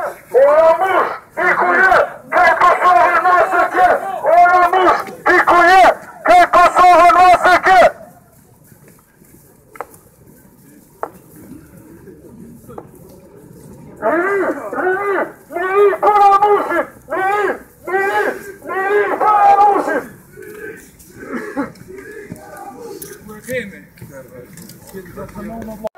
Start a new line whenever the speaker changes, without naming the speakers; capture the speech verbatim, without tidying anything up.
Oromoush, Ikuye, quel que soit Renaud ce qui est. Oromoush, Ikuye, quel que soit Renaud ce qui est. Lili, Lili, Lili, Oromoush, Lili, Lili, Lili, Oromoush.
We're gaming.